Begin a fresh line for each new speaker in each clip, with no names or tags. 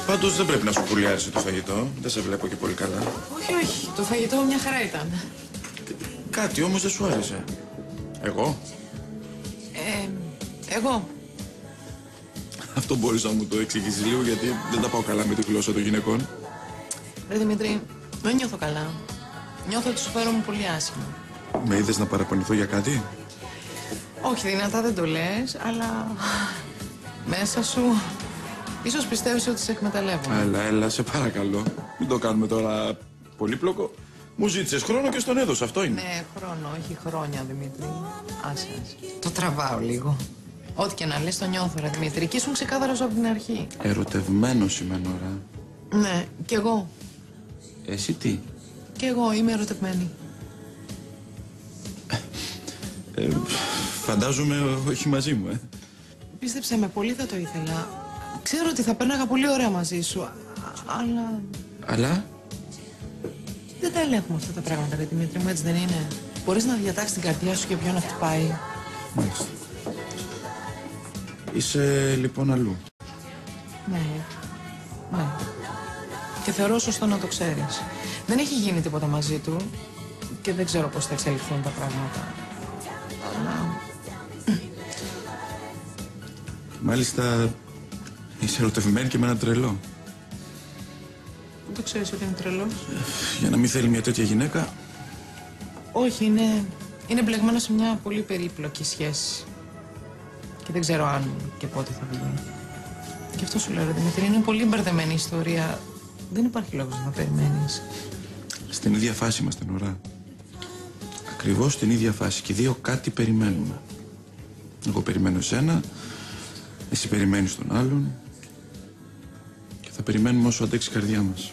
Πάντως δεν πρέπει να σου πουλιάρισε το φαγητό. Δεν σε βλέπω και πολύ καλά.
Όχι, όχι. Το φαγητό μια χαρά ήταν.
Κάτι όμως δεν σου άρεσε. Εγώ?
Εγώ.
Αυτό μπορείς να μου το εξηγήσεις λίγο, γιατί δεν τα πάω καλά με τη γλώσσα των γυναικών.
Ρε Δημήτρη, δεν νιώθω καλά. Νιώθω ότι σου φέρομαι πολύ άσχημα.
Με είδες να παραπονηθώ για κάτι?
Όχι, δυνατά δεν το λες, αλλά μέσα σου ίσως πιστεύεις ότι σε εκμεταλλεύομαι.
Έλα, σε παρακαλώ. Μην το κάνουμε τώρα πολύπλοκο. Μου ζήτησες χρόνο και στον έδωσα, αυτό είναι.
Ναι, χρόνο, όχι χρόνια, Δημήτρη. Άσε. Το τραβάω λίγο. Ό,τι και να λες το νιώθω, ρε Δημήτρη. Και ήσουν ξεκάθαρος από την αρχή.
Ερωτευμένος είμαι, Νόρα.
Ναι, κι εγώ.
Εσύ τι?
Κι εγώ είμαι ερωτευμένη.
Φαντάζομαι όχι μαζί μου,
Πίστεψε με, πολύ θα το ήθελα. Ξέρω ότι θα πέρναγα πολύ ωραία μαζί σου, αλλά...
Αλλά?
Δεν τα ελέγχουμε αυτά τα πράγματα, ρε Δημήτρη μου, έτσι δεν είναι? Μπορείς να διατάξεις την καρδιά σου και ποιο να χτυπάει.
Μάλιστα. Είσαι λοιπόν αλλού.
Ναι. Ναι. Και θεωρώ σωστό να το ξέρεις. Δεν έχει γίνει τίποτα μαζί του και δεν ξέρω πώς θα εξελιχθούν τα πράγματα. Αλλά...
Μάλιστα, είσαι ερωτευμένη και με έναν τρελό.
Δεν το ξέρεις ότι είναι τρελός?
Για να μην θέλει μια τέτοια γυναίκα.
Όχι, είναι μπλεγμένο σε μια πολύ περίπλοκη σχέση. Και δεν ξέρω αν και πότε θα βγει. Και αυτό σου λέω, ρε Δημήτρη, είναι πολύ μπερδεμένη η ιστορία. Δεν υπάρχει λόγος να περιμένεις.
Στην ίδια φάση είμαστε, Νωρά. Ακριβώς στην ίδια φάση. Και οι δύο κάτι περιμένουμε. Εγώ περιμένω εσένα, εσύ περιμένεις τον άλλον. Και θα περιμένουμε όσο αντέξει η καρδιά μας.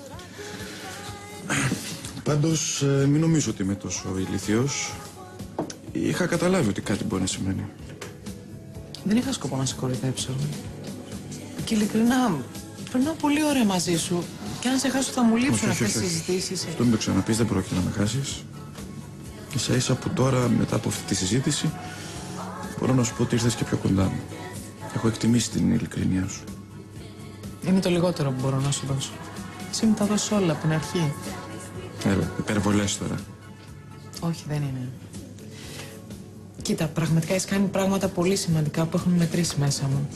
Πάντως, μην νομίζω ότι είμαι τόσο ηλίθιος. Είχα καταλάβει ότι κάτι μπορεί να σημαίνει.
Δεν είχα σκοπό να σε κοροϊδέψω. Και ειλικρινά, περνάω πολύ ωραία μαζί σου. Και αν σε χάσω θα μου λείψουν αυτές τις συζητήσεις.
Αυτό μην το ξαναπείς, δεν πρόκειται να με χάσεις. Ίσα ίσα που τώρα, μετά από αυτή τη συζήτηση, μπορώ να σου πω ότι ήρθες και πιο κοντά μου. Έχω εκτιμήσει την ειλικρινία σου.
Είναι το λιγότερο που μπορώ να σου δώσω. Εσύ μου τα δώσεις όλα από την αρχή.
Έλα, υπερβολές τώρα.
Όχι, δεν είναι. Κοίτα, πραγματικά έχεις κάνει πράγματα πολύ σημαντικά που έχουν μετρήσει μέσα μου.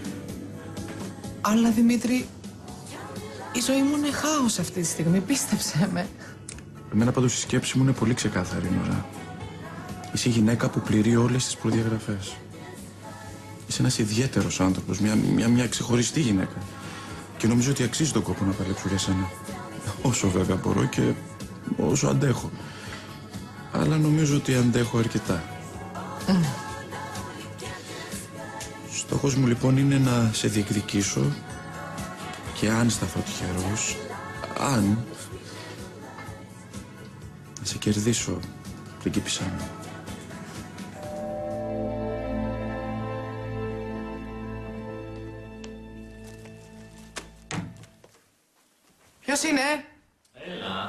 Αλλά, Δημήτρη, η ζωή μου είναι χάος αυτή τη στιγμή, πίστεψέ με.
Εμένα πάντως η σκέψη μου είναι πολύ ξεκάθαρη, Νωρά. Είσαι η γυναίκα που πληρεί όλες τις προδιαγραφές. Είσαι ένας ιδιαίτερος άνθρωπος, μια ξεχωριστή γυναίκα. Και νομίζω ότι αξίζει τον κόπο να παλέψω για σένα. Όσο βέβαια μπορώ και όσο αντέχω. Αλλά νομίζω ότι αντέχω αρκετά. Στόχος μου λοιπόν είναι να σε διεκδικήσω και αν σταθώ τυχερός, να σε κερδίσω, πριγκίπισσά μου.
Ποιος είναι?
Έλα.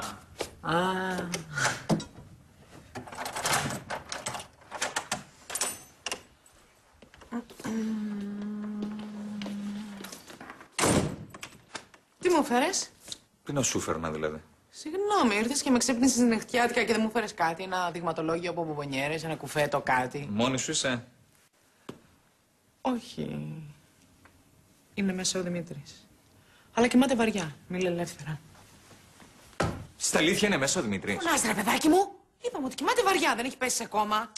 Τι μου φέρες?
Τι να σου φέρνα δηλαδή?
Συγγνώμη, ήρθες και με ξύπνησες νυχτιάτικα και δεν μου φέρες κάτι, ένα δειγματολόγιο από μπομπονιέρες, ένα κουφέτο, κάτι.
Μόνη σου είσαι?
Όχι. Είναι μέσα ο Δημήτρης. Αλλά κοιμάται βαριά, μιλάει ελεύθερα.
Στα αλήθεια είναι μέσα ο Δημήτρης?
Φωνάς ρε παιδάκι μου. Είπαμε ότι κοιμάται βαριά, δεν έχει πέσει ακόμα.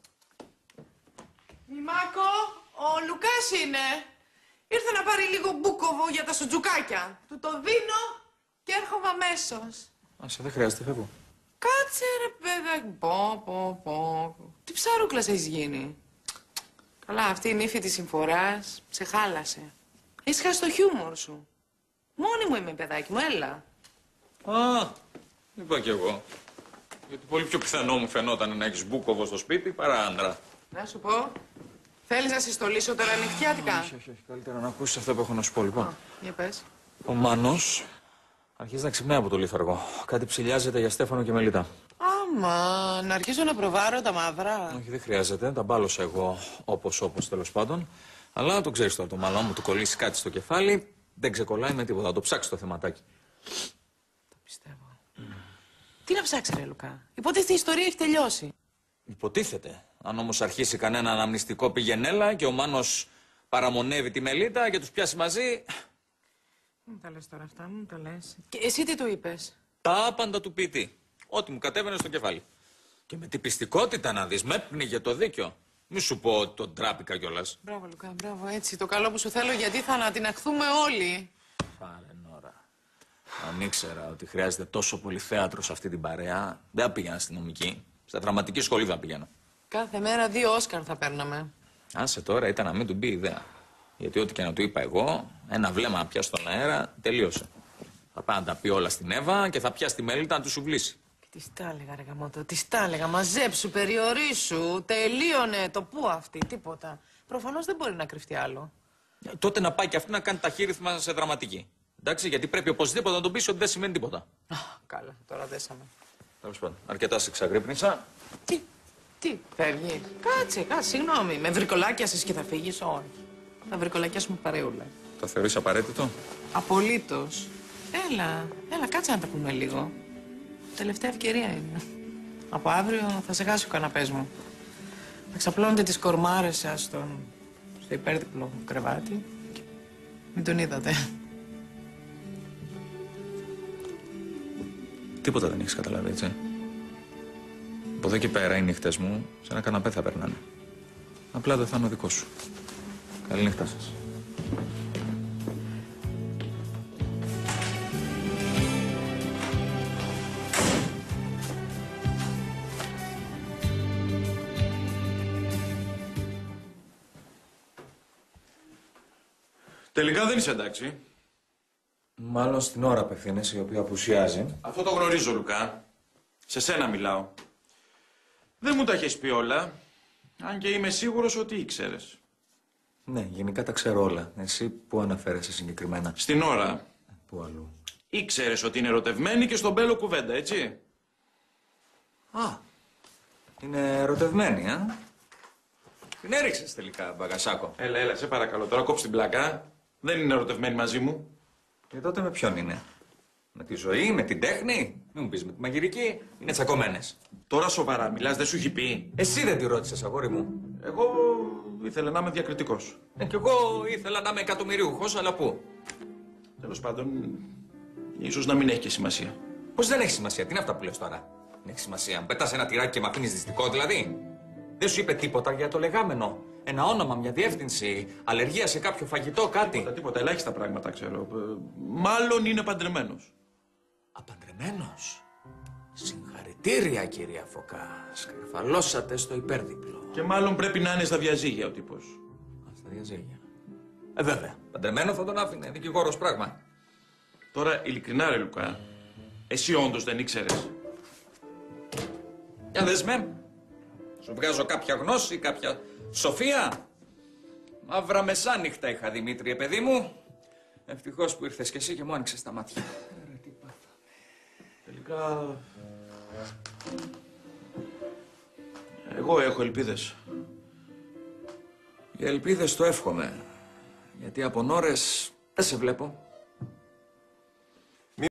Μημάκο, ο Λουκάς είναι. Ήρθε να πάρει λίγο μπούκοβο για τα σουτζουκάκια. Του το δίνω και έρχομαι αμέσως.
Άσε, δεν χρειάζεται, φεύγω.
Κάτσε ρε παιδάκι. Πω. Τι ψαρούκλας έχεις γίνει. Καλά, αυτή η νύφη της συμφοράς σε χάλασε. Έχεις χάσει το χιούμορ σου. Μόνη μου είμαι, παιδάκι μου, έλα.
Α, είπα κι εγώ. Γιατί πολύ πιο πιθανό μου φαινόταν να έχεις μπούκοβο στο σπίτι παρά άντρα.
Να σου πω, θέλεις να συστολίσω τώρα νυχτιάτικα?
Όχι. Καλύτερα να ακούσεις αυτό που έχω να σου πω, λοιπόν.
Για πες.
Ο Μάνος αρχίζει να ξυπνάει από το λίθαργο. Κάτι ψηλιάζεται για Στέφανο και Μελίτα.
Άμα, να αρχίσω να προβάρω τα μαύρα.
Όχι, δεν χρειάζεται. Τα μπάλωσα εγώ όπως τέλος πάντων. Αλλά το ξέρεις τώρα, το μαλλό μου του κολλήσει κάτι στο κεφάλι. Δεν ξεκολλάει με τίποτα. Θα το ψάξει το θεματάκι.
Το πιστεύω. Τι να ψάξει, ρε Λουκά. Υποτίθεται η ιστορία έχει τελειώσει.
Υποτίθεται. Αν όμως αρχίσει κανένα αναμνηστικό πηγενέλα και ο Μάνος παραμονεύει τη Μελίτα και τους πιάσει μαζί.
Μου τα λες τώρα αυτά, μου τα λες. Και εσύ τι του είπες?
Τα άπαντα του ποιητή. Ό,τι μου κατέβαινε στο κεφάλι. Και με την πιστικότητα να δεις, με έπνιγε το δίκιο. Μη σου πω ότι τον τράπηκα κιόλας.
Μπράβο, Λουκά, μπράβο, έτσι. Το καλό που σου θέλω, γιατί θα ανατιναχθούμε όλοι.
Πάρε νόρα. Αν ήξερα ότι χρειάζεται τόσο πολύ θέατρο σε αυτή την παρέα, δεν θα πήγαινα αστυνομική. Στα δραματική σχολή θα πηγαίνω.
Κάθε μέρα 2 Όσκαρ θα παίρναμε.
Άσε τώρα, ήταν να μην του μπει ιδέα. Γιατί ό,τι και να του είπα εγώ, ένα βλέμμα να πιάσει στον αέρα, τελείωσε. Θα πάει να τα πει όλα στην Εύα και θα πιάσει τη Μελίτα να του σουβλήσει.
Τι τα έλεγα, ρε γαμώτο, τι τα έλεγα. Μαζέψου, περιορίσου, τελείωνε το πού αυτή, τίποτα. Προφανώς δεν μπορεί να κρυφτεί άλλο.
Τότε να πάει και αυτή να κάνει ταχύρυθμα σε δραματική. Εντάξει, γιατί πρέπει οπωσδήποτε να τον πείσει ότι δεν σημαίνει τίποτα.
Καλά, τώρα δέσαμε.
Τέλος πάντων, αρκετά σε ξαγρύπνησα.
Τι, φεύγει. Κάτσε, συγγνώμη. Με βρικολάκιασες και θα φύγεις, όχι. Θα βρικολακιάσουμε παρεούλα.
Το θεωρείς απαραίτητο?
Απολύτως. Έλα, κάτσε να τα πούμε λίγο. Τελευταία ευκαιρία είναι. Από αύριο θα σε χάσει ο καναπές μου. Θα ξαπλώνετε τις κορμάρες σας στο υπέρδιπλο κρεβάτι. Μην τον είδατε.
Τίποτα δεν έχεις καταλάβει, έτσι. Από εδώ και πέρα οι νύχτες μου σε ένα καναπέ θα περνάνε. Απλά δεν θα είναι ο δικός σου. Καλή νύχτα σας.
Τελικά δεν είσαι εντάξει.
Μάλλον στην ώρα απευθύνεσαι, η οποία απουσιάζει.
Αυτό το γνωρίζω, Λουκά. Σε σένα μιλάω. Δεν μου τα έχεις πει όλα, αν και είμαι σίγουρος ότι ήξερες.
Ναι, γενικά τα ξέρω όλα. Εσύ πού αναφέρεσαι συγκεκριμένα?
Στην ώρα.
Πού αλλού?
Ήξερες ότι είναι ερωτευμένη και στον Μπέλο κουβέντα, έτσι.
Α, είναι ερωτευμένη, α. Την έριξες τελικά, Μπαγκασάκο.
Έλα, σε παρακαλώ. Τώρα κόψε την πλάκα. Δεν είναι ερωτευμένη μαζί μου.
Και τότε με ποιον είναι? Με τη ζωή, με την τέχνη? Μην μου πεις με τη μαγειρική. Είναι τσακωμένες.
Τώρα σοβαρά μιλάς, δεν σου έχει πει.
Εσύ δεν τη ρώτησες, αγόρι μου.
Εγώ ήθελα να είμαι διακριτικός.
Κι εγώ ήθελα να είμαι εκατομμυρίουχος, αλλά πού?
Τέλος πάντων, ίσως να μην έχει και σημασία.
Πώς δεν έχει σημασία, τι είναι αυτά που λες τώρα? Δεν έχει σημασία. Μου πετάς ένα τυράκι και με αφήνεις δυστυχό, δηλαδή. Δεν σου είπε τίποτα για το λεγάμενο? Ένα όνομα, μια διεύθυνση, αλλεργία σε κάποιο φαγητό, κάτι?
Τίποτα, ελάχιστα πράγματα ξέρω. Μάλλον είναι παντρεμένος.
Απαντρεμένος? Συγχαρητήρια, κυρία Φωκά. Σκαρφαλώσατε στο υπέρδιπλο.
Και μάλλον πρέπει να είναι στα διαζύγια ο τύπος.
Στα διαζύγια. Βέβαια. Παντρεμένο θα τον άφηνε. Δικηγόρος πράγμα.
Τώρα, ειλικρινά, ρε Λουκά, εσύ όντως δεν ήξερες?
Για δες με. Σου βγάζω κάποια γνώση, κάποια σοφία. Μαύρα μεσάνυχτα είχα, Δημήτριε, παιδί μου. Ευτυχώς που ήρθες κι εσύ και μου άνοιξες τα μάτια.
Τελικά... εγώ έχω ελπίδες.
Οι ελπίδες το εύχομαι. Γιατί από ώρες δεν σε βλέπω.